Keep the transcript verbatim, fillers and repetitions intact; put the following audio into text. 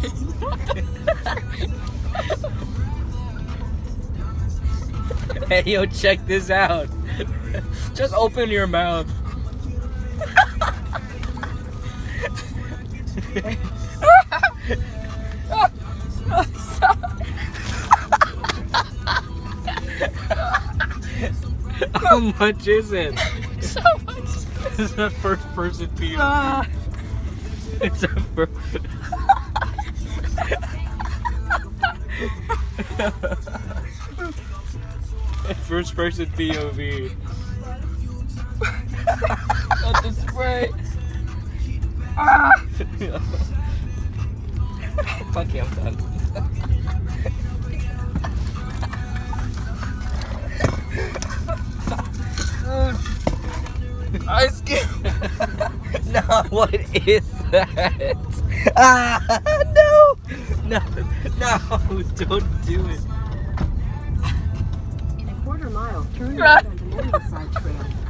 Hey, yo, check this out. Just open your mouth. How much is it? So much. It's a first person P O V. Uh. It's a first. First person P O V. Not the spray. Ah. Okay, I'm done. Ice cube. No, what is that? Ah, no, no, no! Don't do it. In a quarter mile, turn right onto Morningside Trail.